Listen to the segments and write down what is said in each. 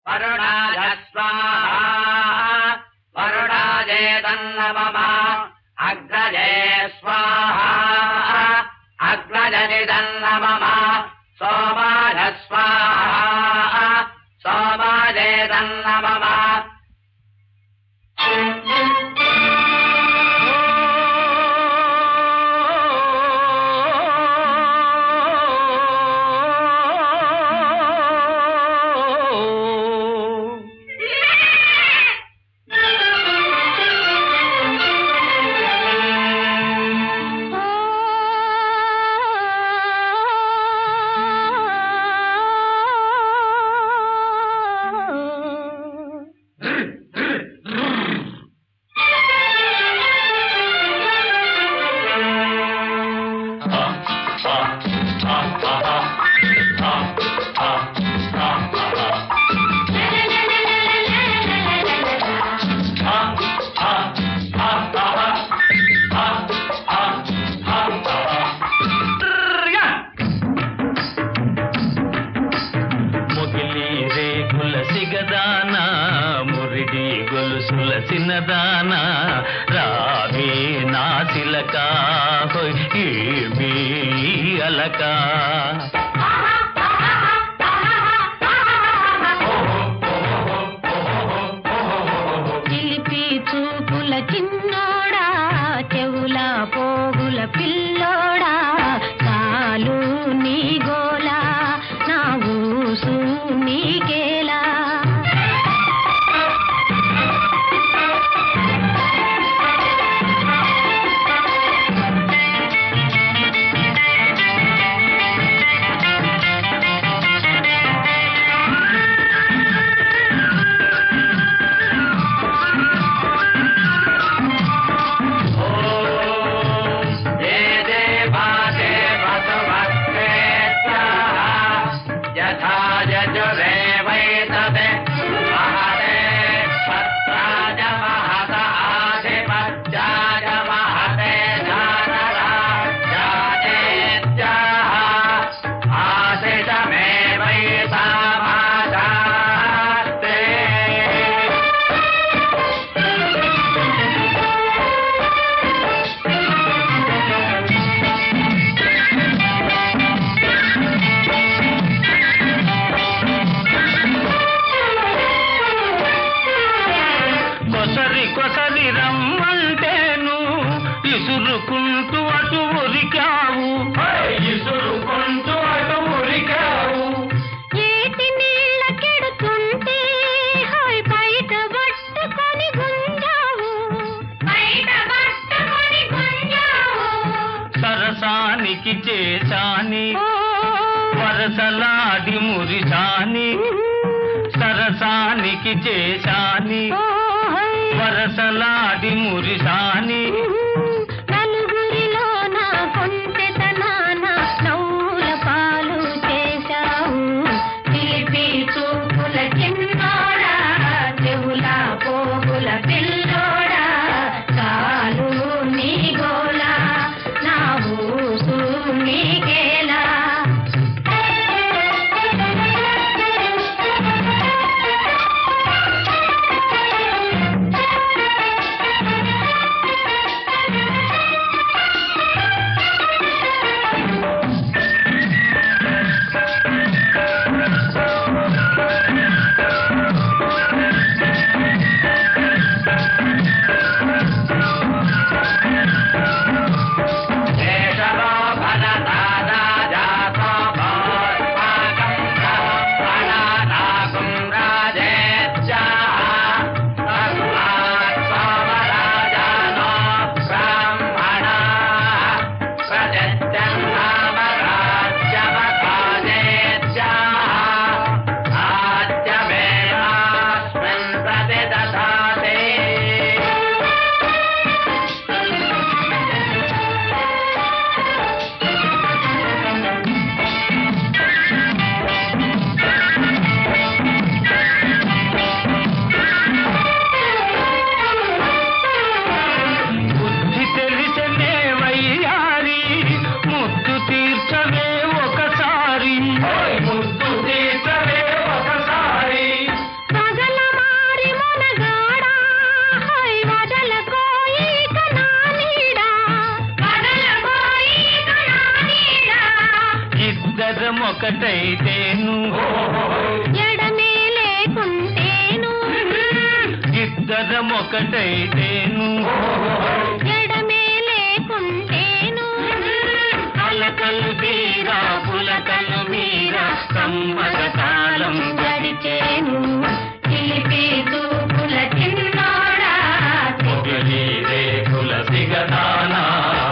वरुणाय स्वाहा वरुणाजेतन्नमः अग्रजे स्वाहा अग्रजनिदन्नमः सोमाय स्वाहा सोमाजेतन्नमः చిన్నదానా రావే నా చిలక అలక చిలిపి చూపుల చిన్నోడా చెవుల పోగుల పిల్లోడా కాలు నీ గోలా నా ఊసు నీకేలా కొసరి రమ్మంటేను ఇసురుకుంటూ అటు ఉరికావు ఏటి నీళ్ళ కెడుతుంటే బయట పట్టుకొని గుంజావు సరసానికి చేశాని వరసలాడి మురిశాని సరసానికి చేశాని వరసలాడి మురిశాని నలుగురిలో నా కొంటెతనాన నవ్వుల పాలు చేశావు చిలిపి చూపుల చిన్నోడా చెవుల పోగుల పిల్లోడా కాలు నీ గోలా నా ఊసు నీకేలా ఒకటైతేను ఎడమే లేకుంటేను అలకలు తీరా పులకలు మీరా సమ్మత కాలం గడిచేను చిలిపి చూపుల చిన్నోడా పొగలి రేకుల సిగదానా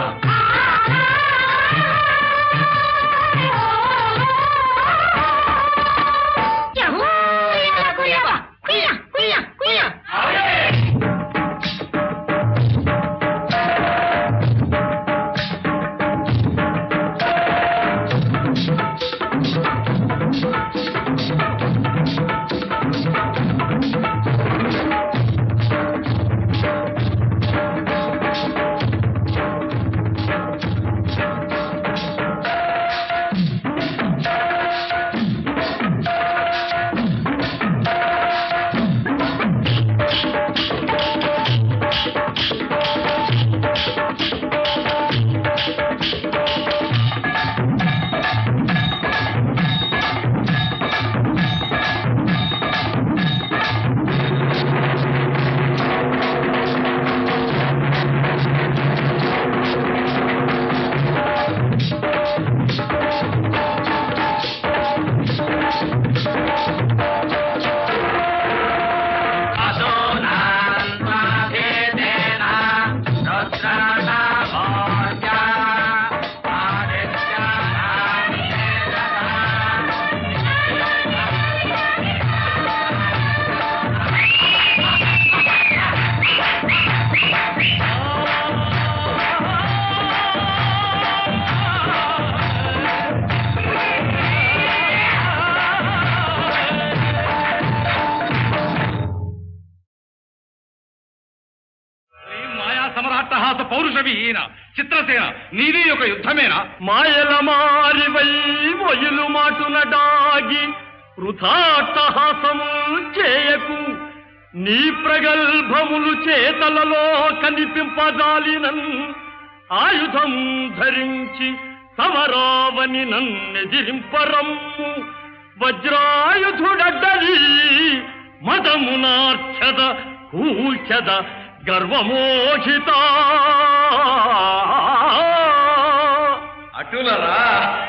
సమరాట్టహాస పౌరుషవిహీన చిత్రసేన నీది ఒక యుద్ధమేనా? మాయల మారివై మొయులు మాటున డాగి వృథాట్టహాసము చేయకు నీ ప్రగల్భములు చేతలలో కనిపింపజాలినన్ ఆయుధం ధరించి సమరావని నన్నెదిరింపరమ్ము వజ్రాయుధుడడ్డలి మదమునార్చద కూల్చద గర్వమోహిత అటులరా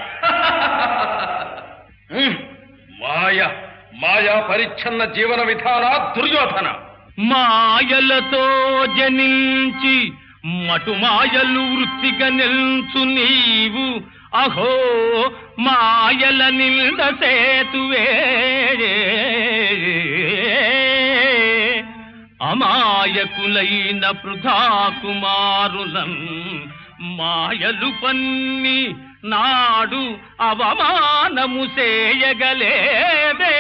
మాయా పరిచ్ఛన్న జీవన విధాన దుర్యోధన మాయలతో జనించి మటుమాయలు వృత్తిగా నిల్చు నీవు అహో మాయల నింద సేతువే అమాయకులైన పృథా కుమారులం మాయలు పన్ని నాడు అవమానము చేయగలేదే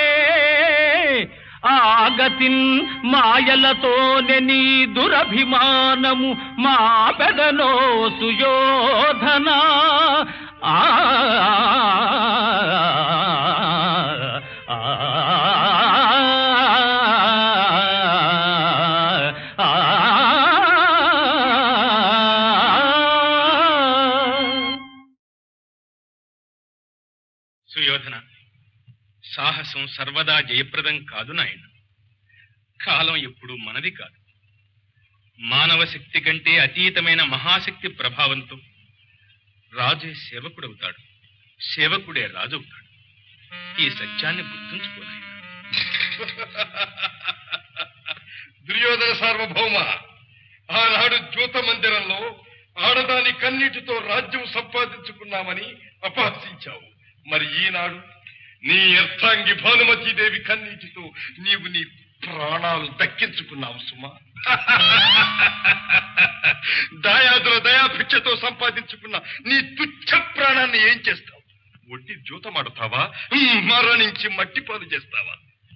ఆగతిన్ మాయలతోనే నీ దురభిమానము మా పెదనో సుయోధన సుయోధన, సాహసం సర్వదా జయప్రదం కాదు నాయన. కాలం ఎప్పుడు మనది కాదు. మానవ శక్తి కంటే అతీతమైన మహాశక్తి ప్రభావంతో రాజే సేవకుడవుతాడు, సేవకుడే రాజవుతాడు. ఈ సత్యాన్ని గుర్తుంచుకో నాయన. దుర్యోధన సార్వభౌమ, ఆనాడు జ్యోత మందిరంలో ఆడదాని కన్నీటితో రాజ్యం సంపాదించుకున్నామని అపహసించావు. మరి ఈనాడు నీ అర్థాంగి భానుమతీదేవి కన్నీటితో నీవు నీ ప్రాణాలు దక్కించుకున్నావు సుమా. దాయాదుల దయాభిక్షతో సంపాదించుకున్న నీ తుచ్చ ప్రాణాన్ని ఏం చేస్తావు? ఒట్టి జూతమాడుతావా? మరణించి మట్టిపాలు చేస్తావా?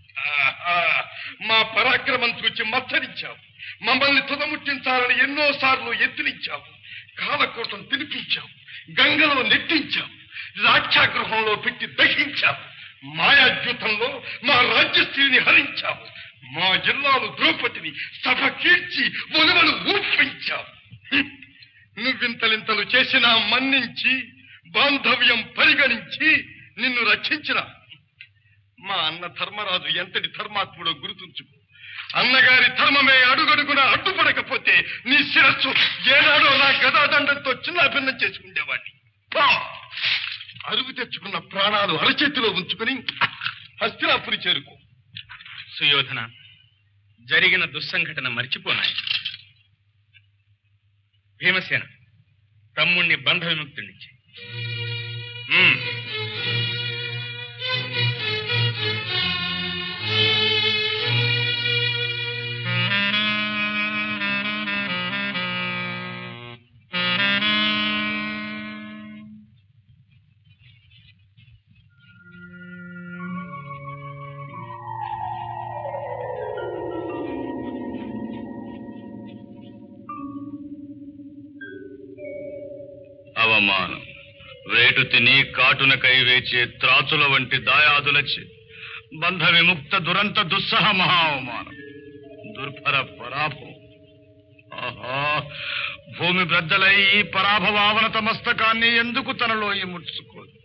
మా పరాక్రమం చూచి మత్సరించావు. మమ్మల్ని తుదముట్టించాలని ఎన్నోసార్లు ఎత్తునిచ్చావు. కాలకోటం తినిపించావు, గంగలో నెట్టించావు, రాక్షాగృహంలో పెట్టి దహించావు. మాయాద్యూతంలో మా రాజ్యశ్రీని హరించావు. మా జిల్లాలు ద్రౌపదిని సభ కీర్చి ఒలువలు ఊపించావు. నువ్వింతలింతలు చేసినా మన్నించి బాంధవ్యం పరిగణించి నిన్ను రక్షించిన మా అన్న ధర్మరాజు ఎంతటి ధర్మాత్ముడో గుర్తుంచుకో. అన్నగారి ధర్మమే అడుగడుగున అడ్డుపడకపోతే నీ శిరస్సు ఏనాడో నా గదాదండంతో చిన్నాభిన్నం చేసుకుండేవాడిని. అరుగు తెచ్చుకున్న ప్రాణాలు అరచేతిలో ఉంచుకుని హస్తినాపురి చేరుకో. సుయోధన, జరిగిన దుస్సంఘటన మర్చిపోనాయి. భీమసేన, తమ్ముణ్ణి బంధ విముక్తుడిని చెయ్యి. అవమానం వేటు తిని కాటునకై వేచే త్రాచుల వంటి దాయాదులచి బంధ విముక్త దురంత దుస్సహ మహా అవమానం, దుర్భర పరాభవం. ఆహా, భూమి బ్రద్దలై ఈ పరాభవావనత మస్తకాన్ని ఎందుకు తనలో ముడుచుకోదు?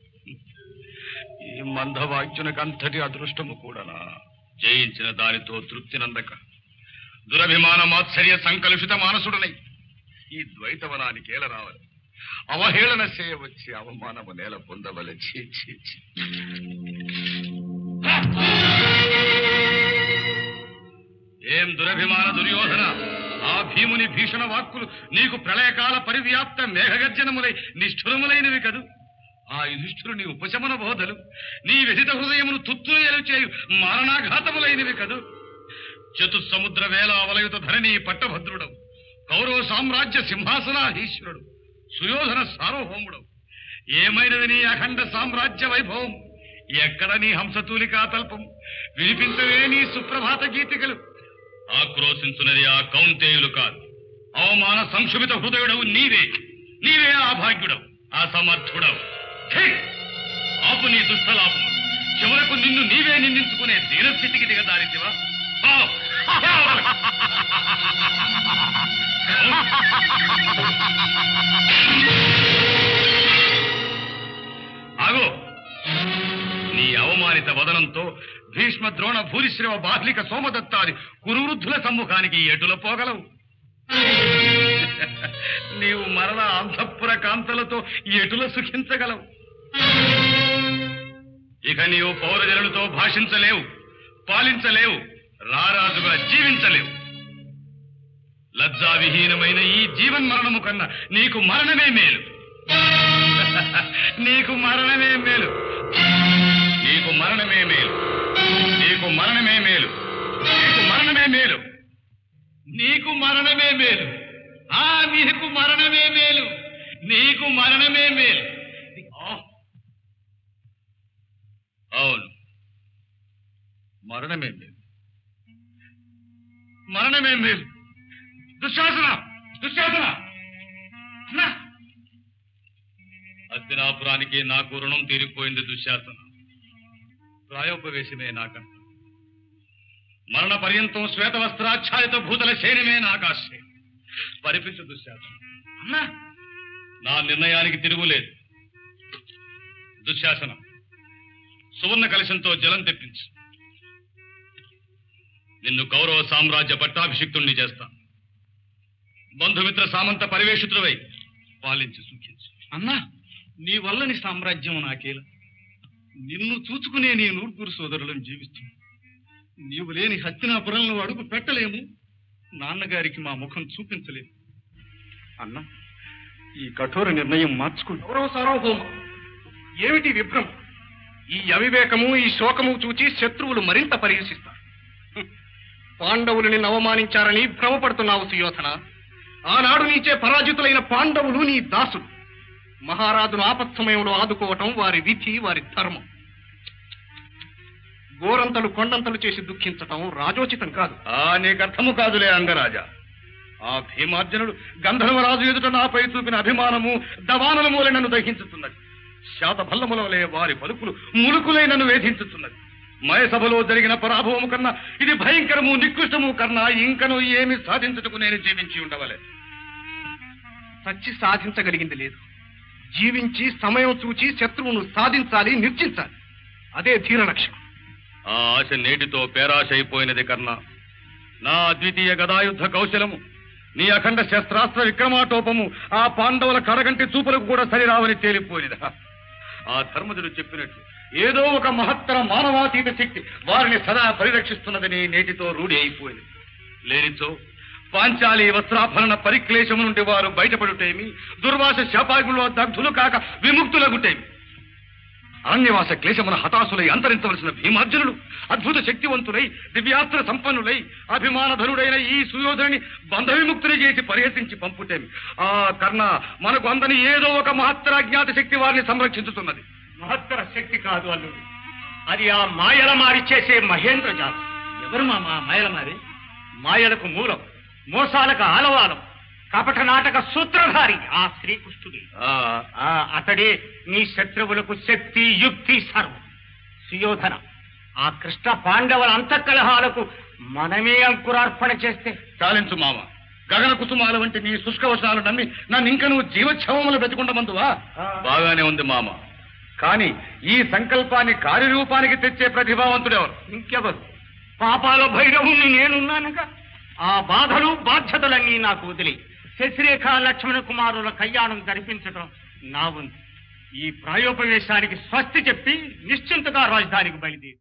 ఈ మందవాక్యునకంతటి అదృష్టము కూడానా? జయించిన దానితో తృప్తి నందక దురభిమాన మాత్సర్య సంకలుషిత మానసుడనై ఈ ద్వైతవనానికి ఏల రావాలి, అవహేళన చేయవచ్చి అవమానము నేల పొందవలె. ఏం దురభిమాన దుర్యోధన! ఆ భీముని భీషణ వాక్కులు నీకు ప్రళయకాల పరివ్యాప్త మేఘగర్జనములై నిష్ఠురములైనవి కదూ. ఆ యుధిష్ఠురుని ఉపశమన బోధలు నీ వ్యధిత హృదయమును తుత్తులు చేయు మారణాఘాతములైనవి కదూ. చతుస్సముద్ర వేల అవలయుత ధరణి పట్టభద్రుడవు, కౌరవ సామ్రాజ్య సింహాసనాధీశ్వరుడు, సుయోధన సార్వభౌముడవు. ఏమైనది నీ అఖండ సామ్రాజ్య వైభవం? ఎక్కడ నీ హంసతూలికా తల్పం? వినిపించవే నీ సుప్రభాత గీతికలు? ఆక్రోశించున్నది ఆ కౌంతేయులు కాదు, అవమాన సంక్షుభిత హృదయుడవు నీవే. నీవే ఆ భాగ్యుడవు, ఆ సమర్థుడవు. ఆపు నీ దుష్టలాపము. చివరకు నిన్ను నీవే నిందించుకునే దీనస్థితికి దిగదారితివా? ఆగో! నీ అవమానిత వదనంతో భీష్మ ద్రోణ భూరిశ్రవ బాహ్లిక సోమదత్తాది కురువృద్ధుల సమ్ముఖానికి ఎటుల పోగలవు? నీవు మరల అంతఃపుర కాంతలతో ఎటుల సుఖించగలవు? ఇక నీవు పౌరజనులతో భాషించలేవు, పాలించలేవు, రారాజుగా జీవించలేవు. లజ్జావిహీనమైన ఈ జీవన్మరణము కన్నా నీకు మరణమే మేలు. నీకు మరణమే మేలు. నీకు మరణమే మేలు. నీకు మరణమే మేలు. నీకు మరణమే మేలు. నీకు మరణమే మేలు. నీకు మరణమే మేలు. నీకు మరణమే మేలు. అవును, మరణమే మేలు. మరణమే మేలు. దుశ్శాసన! దుశ్శాసన! హస్తినాపురానికి నాకు రుణం తీరిపోయింది దుశ్శాసన. ప్రాయోపవేశమే నాకంట. మరణ పర్యంతం శ్వేతవస్త్రాచ్ఛాదిత భూతల శైనమే నాకాశ్రయం. పరిపించు దుశ్శాసన. నా నిర్ణయానికి తిరుగులేదు. దుశ్శాసనం, సువర్ణ కలశంతో జలం తెప్పించు. నిన్ను కౌరవ సామ్రాజ్య పట్టాభిషిక్తుణ్ణి చేస్తాను. బంధుమిత్ర సామంత పరివేషితుడవై పాలించి సూచించు. అన్నా, నీ వల్లని సామ్రాజ్యం నాకేల. నిన్ను చూచుకునే నీ నూర్పురు సోదరులను జీవిస్తుంది. నీవు లేని హస్తినాపురంలో అడుగు పెట్టలేము. నాన్నగారికి మా ముఖం చూపించలేము. అన్నా, ఈ కఠోర నిర్ణయం మార్చుకుని గౌరవ సార్వభౌమ, ఏమిటి విభ్రం? ఈ అవివేకము, ఈ శోకము చూచి శత్రువులు మరింత పరిహసిస్తారు. పాండవులు నిన్ను అవమానించారని భ్రమపడుతున్నావు సుయోధన. ఆనాడు నీచే పరాజితులైన పాండవులు నీ దాసులు. మహారాజును ఆపత్ సమయంలో ఆదుకోవటం వారి విధి, వారి ధర్మం. గోరంతలు కొండంతలు చేసి దుఃఖించటం రాజోచితం కాదు. నీకు అర్థము కాదులే అంగరాజా. ఆ భీమార్జనుడు గంధర్వరాజు ఎదుట నాపై చూపిన అభిమానము దవానల మూల నన్ను దహించుతున్నది. శాతభల్లముల వలె వారి పలుకులు ములుకులై నన్ను వేధించుతున్నది. మయసభలో జరిగిన పరాభవము కన్నా ఇది భయంకరము, నికృష్టము కన్నా ఇంకను ఏమి సాధించుటకు నేను జీవించి ఉండవలే. సచ్చి సాధించగలిగింది లేదు. జీవించి సమయం చూచి శత్రువును సాధించాలి, నిర్జించాలి. అదే ధీర లక్ష్యం. ఆ ఆశ నేటితో పేరాశ అయిపోయినది కర్ణ. నా అద్వితీయ గదాయుద్ధ కౌశలము, నీ అఖండ శస్త్రాస్త్ర విక్రమాటోపము ఆ పాండవుల కడగంటి చూపులకు కూడా సరిరావని తేలిపోయినది. ఆ ధర్మజుడు చెప్పినట్లు ఏదో ఒక మహత్తర మానవాతీత శక్తి వారిని సదా పరిరక్షిస్తున్నదని నేటితో రూఢి అయిపోయింది. లేనిచో పాంచాలి వస్త్రాభరణ పరిక్లేశము నుండి వారు బయటపడుటేమి, దుర్వాస శాపాగ్నిలో దగ్ధులు కాక విముక్తులగుటేమి. అరణ్యవాస క్లేశమున హతాశులై అంతరించవలసిన భీమార్జునుడు అద్భుత శక్తివంతులై దివ్యాస్త్ర సంపన్నులై అభిమానధనుడైన ఈ సుయోధుని బంధ విముక్తులు చేసి పరిహసించి పంపుటేమి. ఆ కర్ణ, మనకు అందని ఏదో ఒక మహత్తర అజ్ఞాత శక్తి వారిని సంరక్షించుతున్నది. మహత్తర శక్తి కాదు అల్లుడు, అది ఆ మాయల మారి చేసే మహేంద్ర జాతం. ఎవరు మామ మాయల మారి? మాయలకు మూలం, మోసాలకు ఆలవాలం, కపట నాటక సూత్రధారి ఆ శ్రీకృష్ణుడి. అతడే నీ శత్రువులకు శక్తి, యుక్తి సర్వం. సుయోధన, ఆ కృష్ణ పాండవుల అంతఃకలహాలకు మనమే అంకురార్పణ చేస్తే చాలించు మామ. గగన కుసుమాల వంటి నీ శుష్కవచనాలు నమ్మి నన్ను ఇంక నువ్వు జీవోత్సవములు బ్రతికుండమందువా? బాగానే ఉంది మామ, కానీ ఈ సంకల్పాన్ని కార్యరూపానికి తెచ్చే ప్రతిభావంతుడెవరు? ఇంకెవరు? పాపాల భైరవుణ్ణి నేనున్నానుగా. ఆ బాధలు బాధ్యతలన్నీ నాకు వదిలి శశిరేఖ లక్ష్మణ కుమారుల కళ్యాణం జరిపించడం నా ఉంది. ఈ ప్రాయోపవేశానికి స్వస్తి చెప్పి నిశ్చింతగా రాజధానికి బయలుదేరి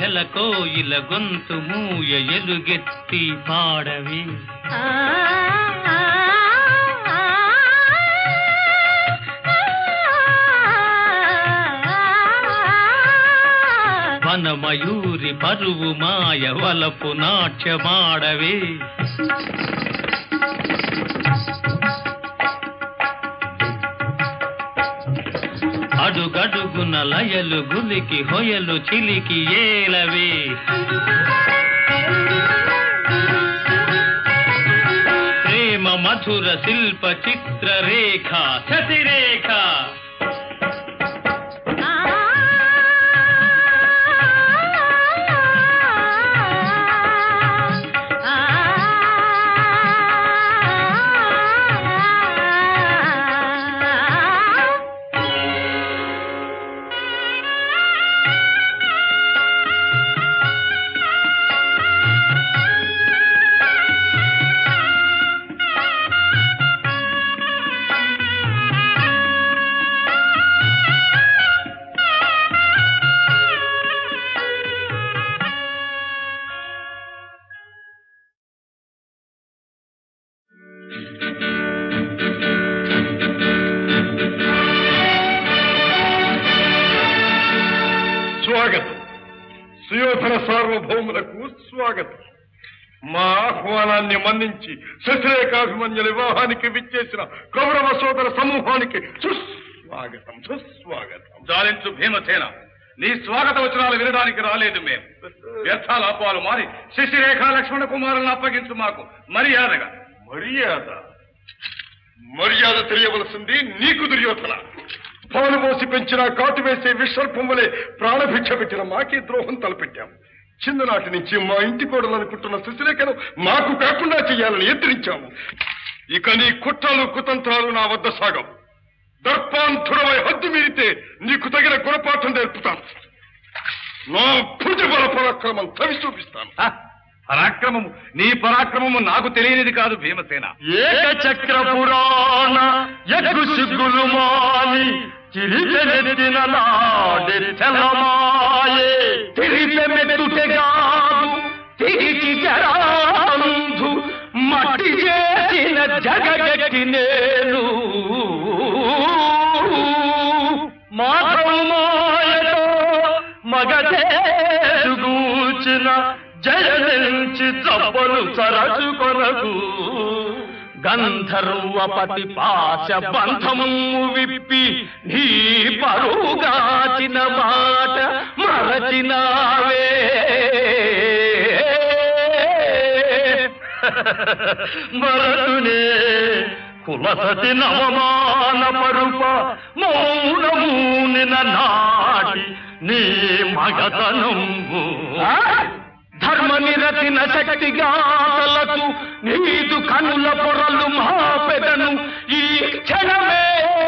సంధ్యల కోయిల గొంతు మూయ ఎలుగెత్తి పాడవి వనమయూరి పరువు మాయ వలపు నాట్యమాడవే అడుగడుగున లయలు గులికి హొయలు చిలికి ఏలవే ప్రేమ మధుర శిల్ప చిత్ర రేఖ శశిరేఖ స్వాగతం సుయోధన సార్వభౌములకు స్వాగతం. మా ఆహ్వానాన్ని మన్నించి శశిరేఖాభిమన్యుల వివాహానికి విచ్చేసిన కౌరవ సోదర సమూహానికి సుస్వాగతం సుస్వాగతం. జాలించు భీమసేన, నీ స్వాగత వచనాలు వినడానికి రాలేదు మేము. వ్యర్థాల అపాలు మారి శశిరేఖ లక్ష్మణ కుమారులను అప్పగించు మాకు మర్యాదగా. మర్యాద మర్యాద తెలియవలసింది నీకు దుర్యోధన. పాలు పోసి పెంచిన కాటు వేసే విసర్పం వలె ప్రాణభిక్ష పెట్టిన మాకే ద్రోహం తలపెట్టాం. చిన్ననాటి నుంచి మా ఇంటి కోడలనుకుంటున్న శశిరేఖను మాకు కాకుండా చెయ్యాలని ఎదిరించాము. ఇక నీ కుట్రలు కుతంత్రాలు నా వద్ద సాగం. దర్పాంతుడమై హద్దు మీరితే నీకు తగిన గుణపాఠం నేర్పుతాను. నా భుజబల పరాక్రమం తవి చూపిస్తాను. పరాక్రమము, నీ పరాక్రమము నాకు తెలియనిది కాదు భీమసేన. ఏకచక్ర పురాణ యగ్గు సిగ్గులు మాని చిరిచెనెత్తిన నాడి చలమాయే తిరిగి మెట్టుటెగాదు తిరిగి జరాంధు మట్టి చేసిన జగగట్టి నేను మాధవమాయలో మగదేశుగూచిన జయనించి జబ్బలు సరసు కొరకు గంధర్వపతి పాశ బంధము విప్పి నీ పరుగాచిన మాట మరచినావే. మరతునే కులసతి నవమాన పరుప మౌనమూనిన నాటి నీ మగతనంబు ధర్మ నిరతిన శక్తిగాలకు నీదు కనుల పొరలు మా పెదను ఈ క్షణమే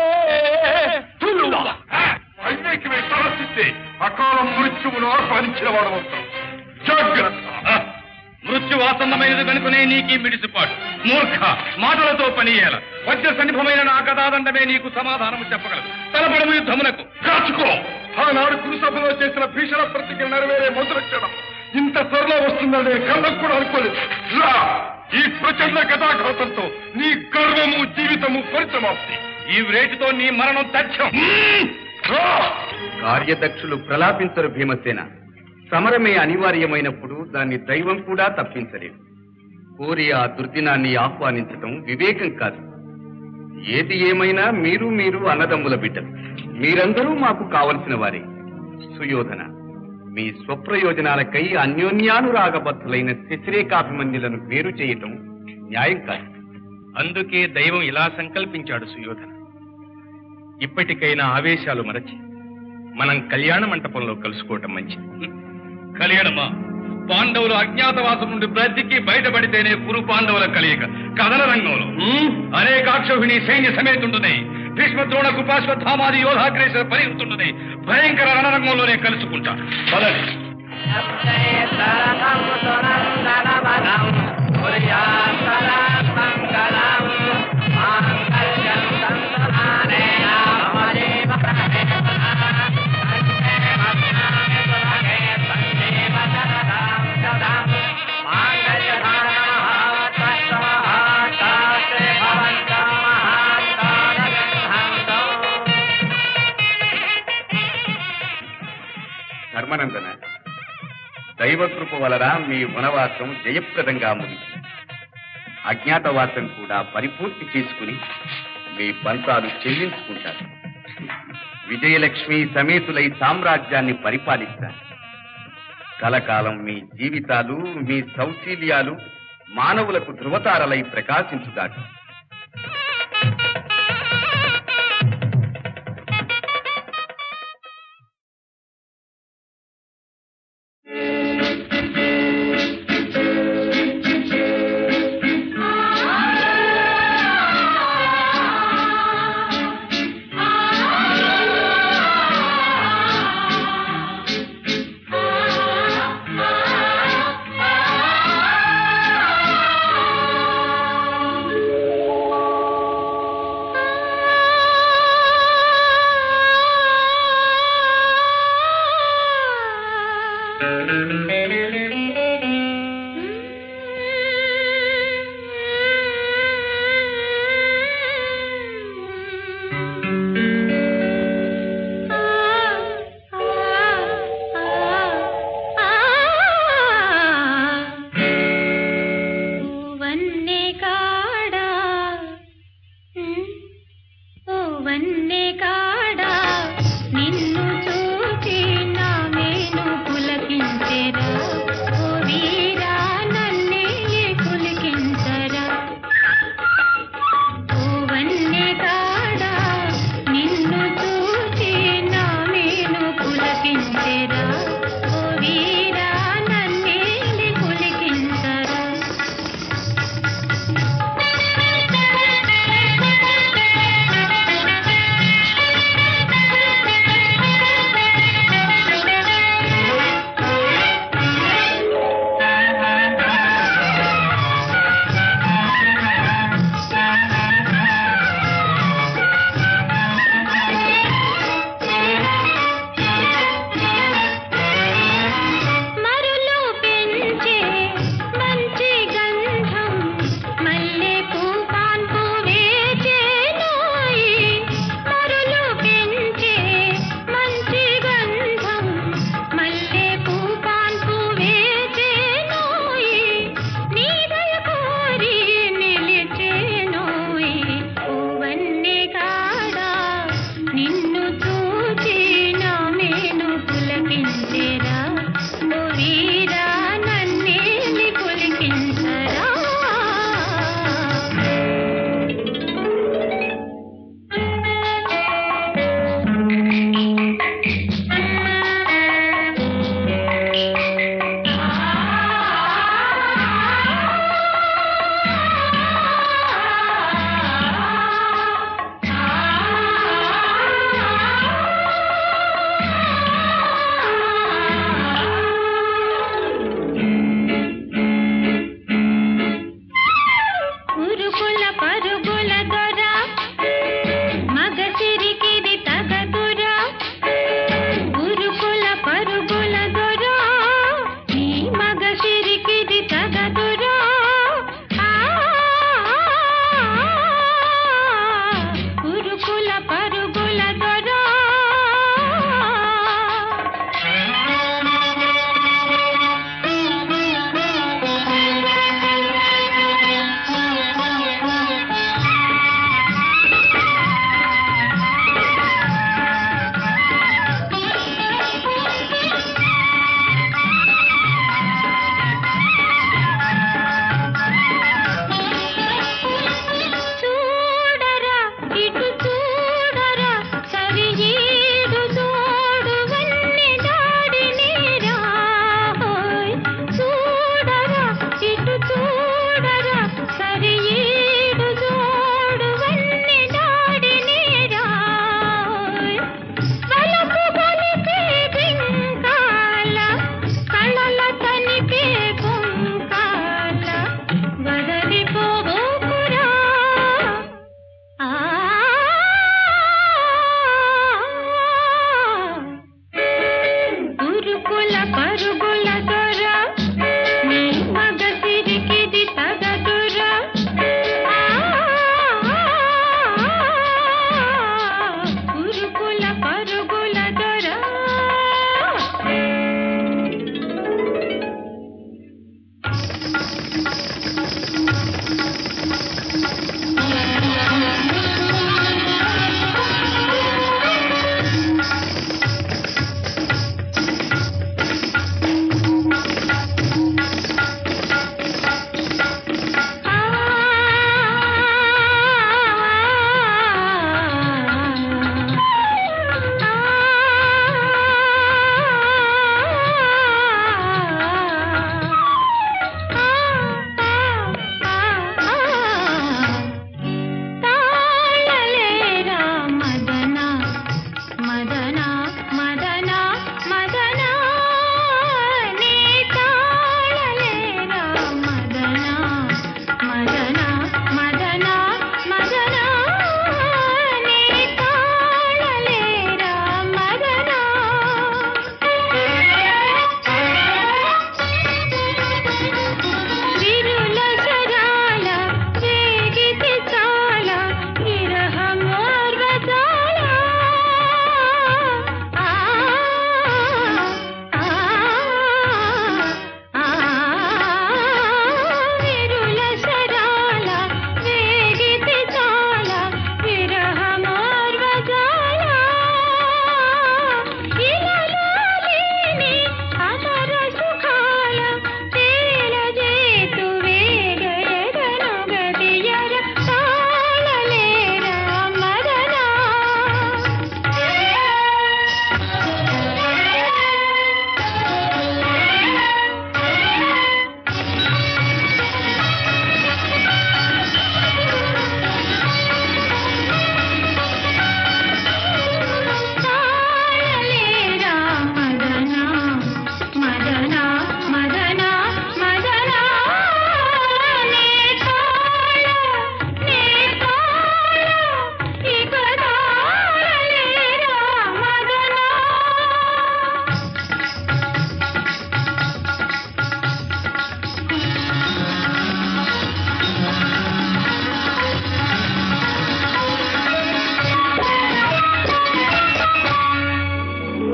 అకాల మృత్యువును ఆహ్వానించిన వాడు జాగ్రత్త. మృత్యువాసన్నమైనది కనుకనే నీకీ మిడిసిపాటు. మూర్ఖ, మాటలతో పనియేల. వజ్ర సన్నిభమైన నా గదాదండమే నీకు సమాధానము చెప్పగలదు. తలపడము యుద్ధమునకు కాచుకో. ఆనాడు కురుసభలో చేసిన భీషణ ప్రతిజ్ఞ నెరవేరే మొదలు క్షణం ఇంత త్వరలో వస్తుందని కళ్ళకు కూడా అనుకోలేదు. ఈ ప్రచండ గదాఘాతంతో నీ గర్వము జీవితము పరిసమాప్తి. ఈ వ్రేటితో నీ మరణం తథ్యం. కార్యదక్షులు ప్రలాపించరు భీమసేన. సమరమే అనివార్యమైనప్పుడు దాన్ని దైవం కూడా తప్పించలేదు. కోరి ఆ దుర్దినాన్ని ఆహ్వానించటం వివేకం కాదు. ఏది ఏమైనా మీరు అన్నదమ్ముల బిడ్డలు. మీరందరూ మాకు కావలసిన వారే. సుయోధన, మీ స్వప్రయోజనాలకై అన్యోన్యానురాగబద్ధులైన శశిరేఖాభిమన్యులను వేరు చేయటం న్యాయం కాదు. అందుకే దైవం ఇలా సంకల్పించాడు సుయోధన. ఇప్పటికైనా ఆవేశాలు మరచి మనం కళ్యాణ మంటపంలో కలుసుకోవటం మంచిది. కళ్యాణమా? పాండవులు అజ్ఞాతవాసం నుండి బ్రతికి బయటపడితేనే కురు పాండవుల కలియక కథన రంగంలో అనేకాక్షోహిణి సైన్య సమేతుంటున్నాయి. భీష్మ ద్రోణ కృపాశ్వత్థామాది యోధాగ్రేసర పరిగెత్తుంటున్నాయి. భయంకర రణరంగంలోనే కలుసుకుంటా. బలని ధర్మనందన, దైవకృప వలన మీ వనవాసం జయప్రదంగా ముగిసింది. అజ్ఞాతవాసం కూడా పరిపూర్తి చేసుకుని మీ పంతాలు చెల్లించుకుంటారు. విజయలక్ష్మి సమేతులై సామ్రాజ్యాన్ని పరిపాలిస్తారు. కలకాలం మీ జీవితాలు, మీ సౌశీల్యాలు మానవులకు ధృవతారలై ప్రకాశించుగాక. నిన్ను చూచి నా మేను పులకించెరా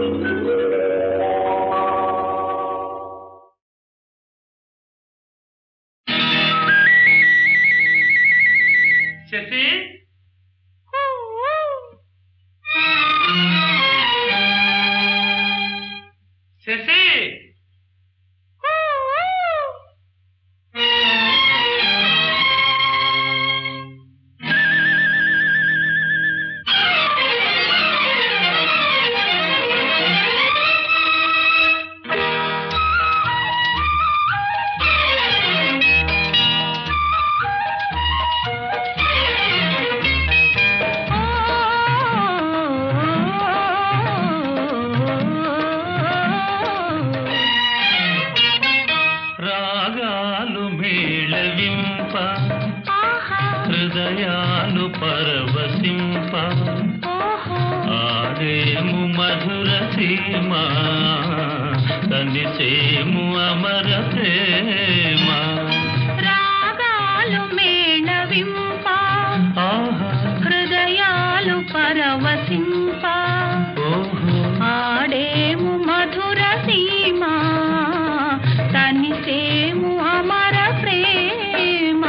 శశి శశి రాగాలు మేళవింప హృదయాలు పరవశింప ఆడేము మధుర సీమ తనిసేము అమర ప్రేమ రాగాలు మేళవింప హృదయాలు పరవశింప ఆడేము మధుర సీమ తనిసేము అమర ప్రేమ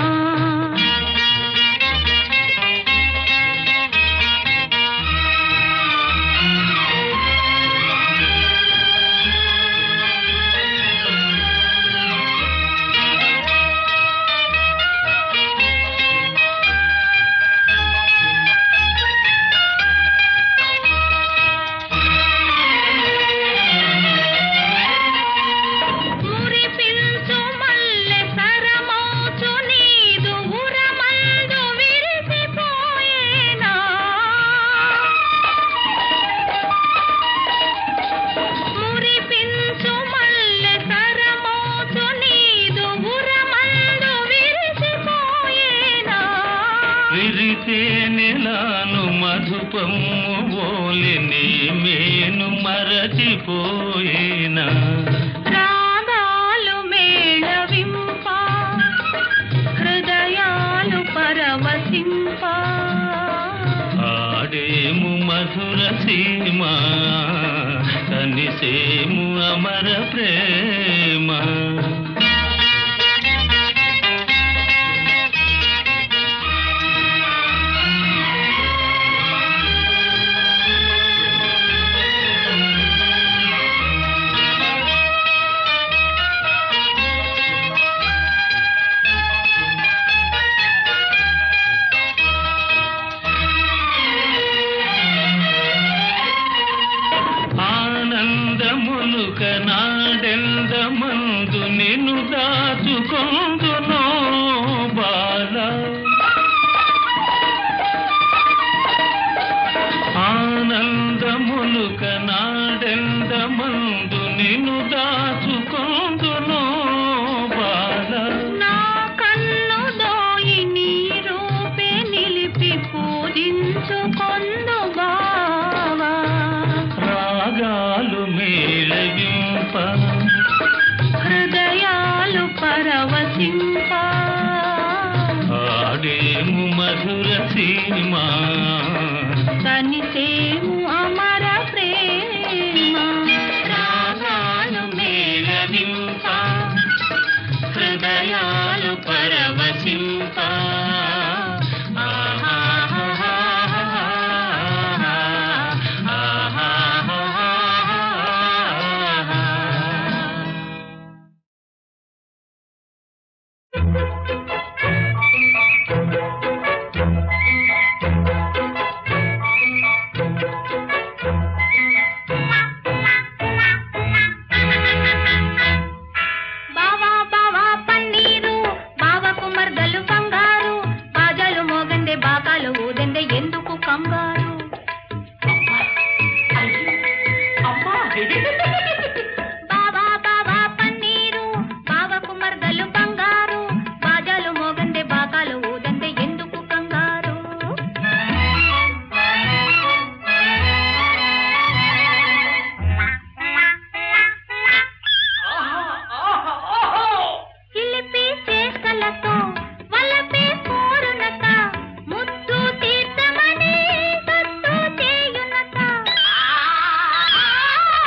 మురిపించు మల్లె సరమోచు నీదు ఉరమందు విరిసిపోయేనా మురిపించు మల్లె సరమోచు నీదు ఉరమందు విరిసిపోయేనా విరితే నెలాను మధుపము ఓలి నీ మేను మరచిపోయినా రాగాలు మేళవింప హృదయాలు పరవశింప ఆడేము మధుర సీమ తనిసేము అమర ప్రేమ ఆనందములుక నాడెందమందు నిన్ను దాచుకొందునో బాల ఆనందములుక నాడెందమందు నిన్ను దాచుకొందునో బాల నా కన్ను దోయి నీ రూపే నిలిపి పూజించుకొందు బావా రాగాలు మేళవింప హృదయాలు పరవశింప ఆడేము మధుర సీమ తనిసేము అమర ప్రేమ రాగాలు మేళవింప హృదయాలు పరవశింప బావా బావా పన్నీరు బావకు మర్దలు బంగారు బాజాలు మోగందే బాకాలు ఊదందే ఎందుకు కంగారు బావా బావా పన్నీరు బావకు మర్దలు బంగారు బాజాలు మోగందే బాకాలు ఊదందే ఎందుకు కంగారు చిలిపి చేష్టలతో వలపే కోరునట ముద్దు తీర్థమని సత్తు చేయునట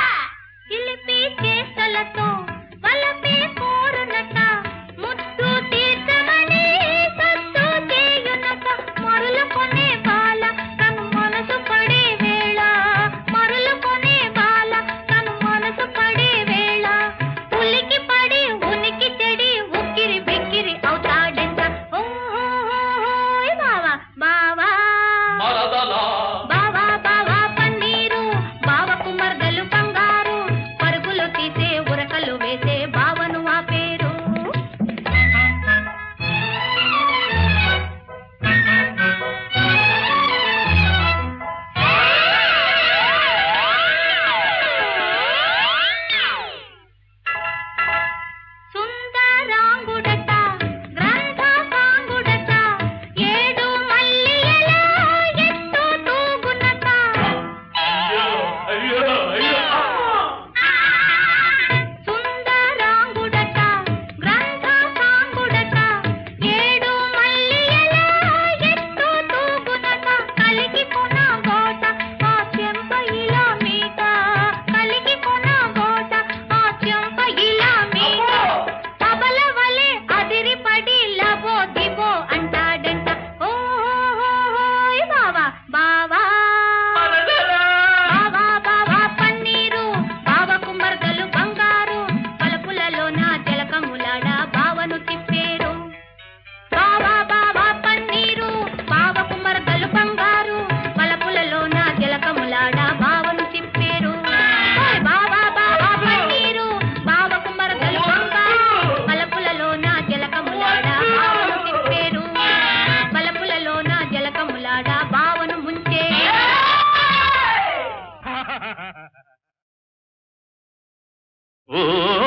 ఓ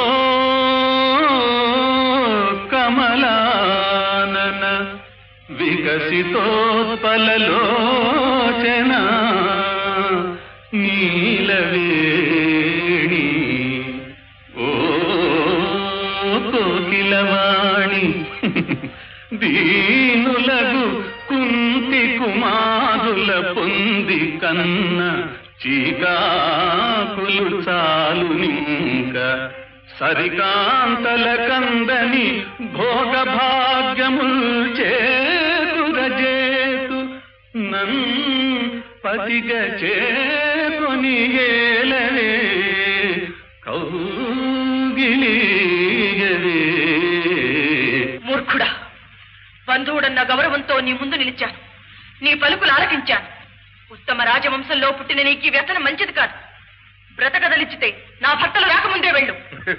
కమలానన వికసితోత్పలలోచన నీలవేణి ఓ కోకిలవాణి దీనులగు కుంతి కుమారుల పొంది కన్న చీకాకులు చాలు నింక సరికాంతల కందని భోగ భాగ్యముల్ చేతురజేతు నన్ పతిగ చేకొని ఏలవే కౌగిలిగవే. మూర్ఖుడా, బంధువుడన్న గౌరవంతో నీ ముందు నిలిచాను. నీ పలుకులు ఆలకించాను. ఉత్తమ రాజవంశంలో పుట్టిన నీకు ఈ వ్యసనం మంచిది కాదు. బ్రతకదలిచితే నా భర్తలు రాకముందే వెళ్ళు.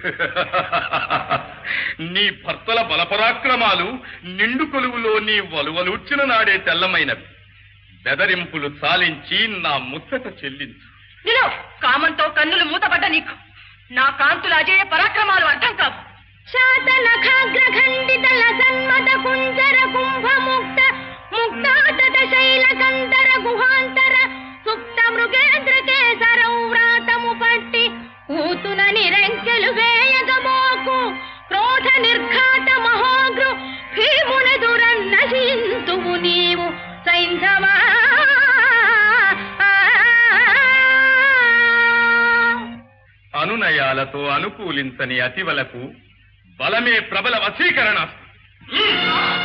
నీ భర్తల బలపరాక్రమాలు నిండు కొలువులో నీ వలువలూర్చిన నాడే తెల్లమైనవి. బెదరింపులు చాలించి నా ముచ్చట చెల్లించు. నిలో కామంతో కన్నులు మూతపడ్డ నీకు నా కాంతుల అజేయ పరాక్రమాలు అర్థం కావు. శాతనఖాగ్రఖండితల సన్మత కుంజర కుంభముక్త ముక్తాతట శైలకంతర గుహాంతర సుప్త మృగేంద్ర కేసరౌ వ్రాతము పట్టి కూతున నిరంకెలు వేయగమోకు క్రోధ నిర్ఘాత మహోగ్రు భీమునెదురన్న చింతువు నీవు సైంధవా. అనునయాలతో అనుకూలించని అతివలకు బలమే ప్రబల వశీకరణ.